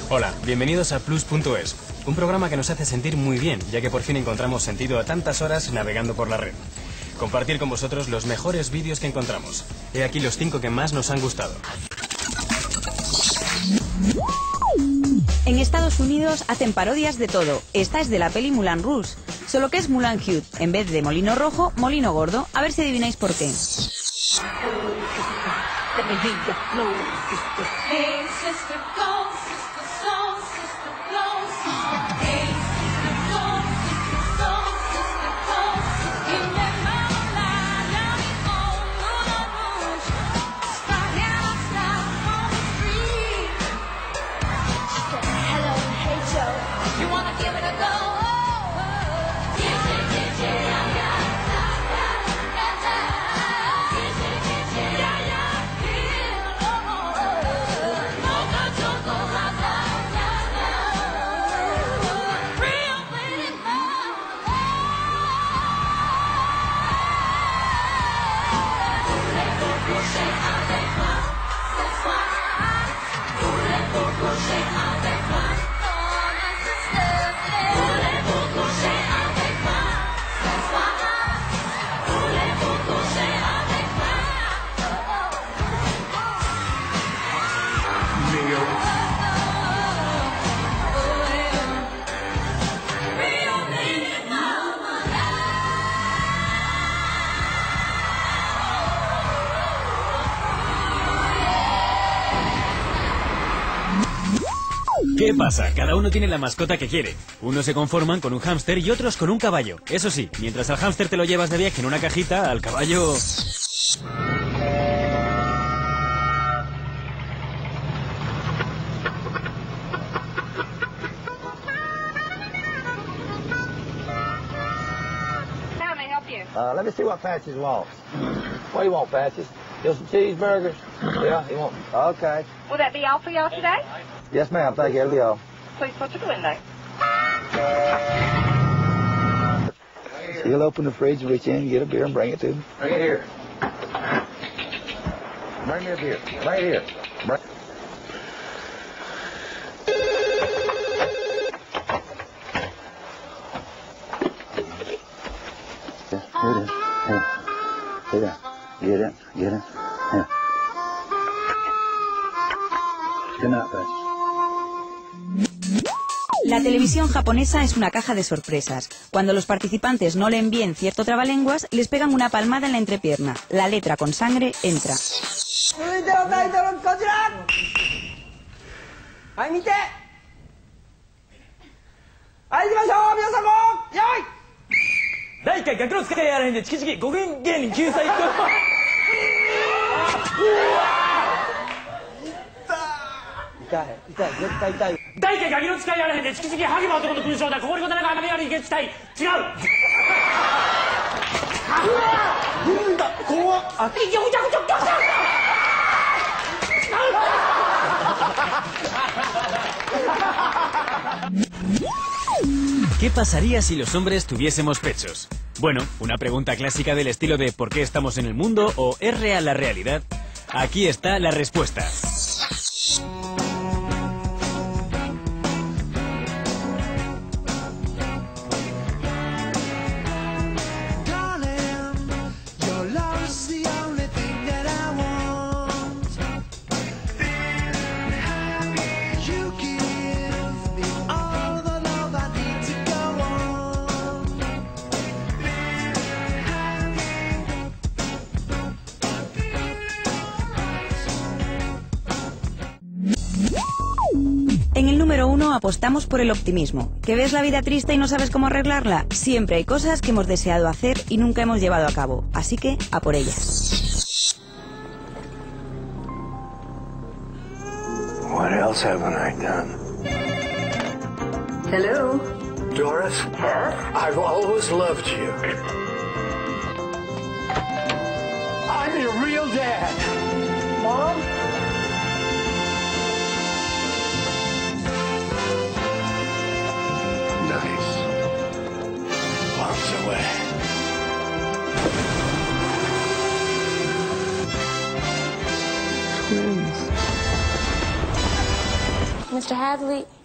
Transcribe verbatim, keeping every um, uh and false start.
Hola, bienvenidos a Plus punto es, un programa que nos hace sentir muy bien, ya que por fin encontramos sentido a tantas horas navegando por la red. Compartir con vosotros los mejores vídeos que encontramos. He aquí los cinco que más nos han gustado. En Estados Unidos hacen parodias de todo. Esta es de la peli Moulin Rouge, solo que es Moulin Cute. En vez de molino rojo, molino gordo. A ver si adivináis por qué. ¿Qué pasa? Cada uno tiene la mascota que quiere. Unos se conforman con un hámster y otros con un caballo. Eso sí, mientras al hámster te lo llevas de viaje en una cajita, al caballo... Uh, let me see what Patches wants. What do you want, Patches? Just some cheeseburgers? Yeah, you want... Okay. Will that be all for y'all today? Yes, ma'am. Thank you. That'll be all. Please go to the window. He'll open the fridge and reach in, get a beer, and bring it to me. Bring it here. Bring me a beer. Bring it here. Bring... Here it is. Here. Here it. Get it. Get it. Here. Good night, Patches. La televisión japonesa es una caja de sorpresas. Cuando los participantes no le envíen cierto trabalenguas, les pegan una palmada en la entrepierna. La letra con sangre entra. ¿Qué pasaría si los hombres tuviésemos pechos? Bueno, una pregunta clásica del estilo de ¿por qué estamos en el mundo? O ¿es real la realidad? Aquí está la respuesta. En el número uno apostamos por el optimismo. ¿Que ves la vida triste y no sabes cómo arreglarla? Siempre hay cosas que hemos deseado hacer y nunca hemos llevado a cabo. Así que, a por ellas. What else haven't I done? Hello? Doris? Yes? I've always loved you. I'm your real dad. Mom? Nice. Bombs away. Twins. Mister Hadley.